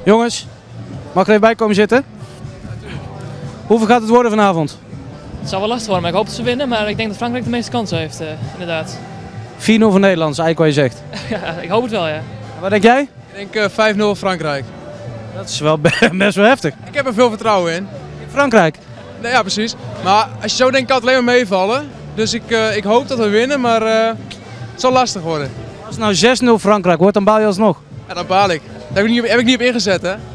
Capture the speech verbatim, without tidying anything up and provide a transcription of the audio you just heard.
Jongens, mag ik er even bij komen zitten? Hoeveel gaat het worden vanavond? Het zal wel lastig worden, maar ik hoop dat ze winnen. Maar ik denk dat Frankrijk de meeste kansen heeft, uh, inderdaad. vier nul voor Nederland, is eigenlijk wat je zegt. Ja, ik hoop het wel, ja. Wat denk jij? Ik denk uh, vijf nul Frankrijk. Dat is wel best wel heftig. Ik heb er veel vertrouwen in. Frankrijk? Nee, ja, precies. Maar als je zo denkt, kan het alleen maar meevallen. Dus ik, uh, ik hoop dat we winnen, maar uh, het zal lastig worden. Als het nou zes nul Frankrijk wordt, dan baal je alsnog. Ja, dan baal ik. Daar heb ik niet op, heb ik niet op ingezet, hè.